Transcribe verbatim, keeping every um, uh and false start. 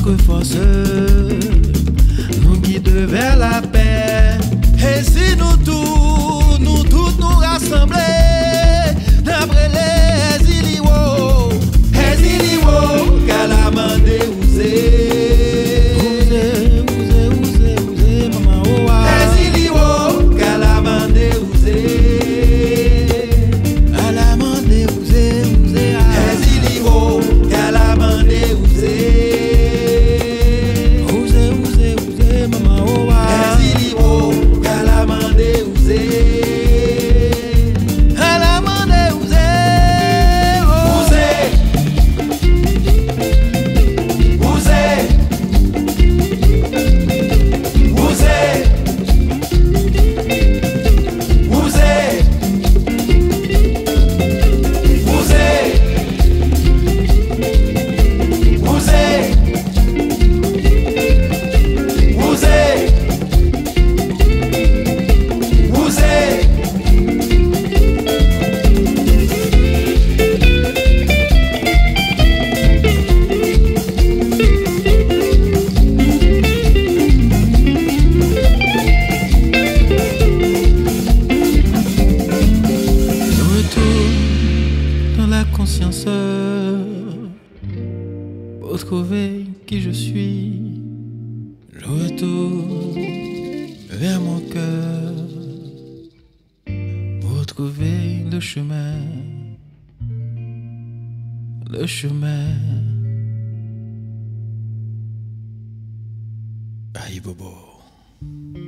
notre force nous guide vers la paix. Et si nous tous, nous tous nous rassembler, d'après les Eziliwo, Eziliwo, Kalamande Ouzé. Pour trouver qui je suis, le retour vers mon cœur, pour trouver le chemin, le chemin. Aïe Bobo.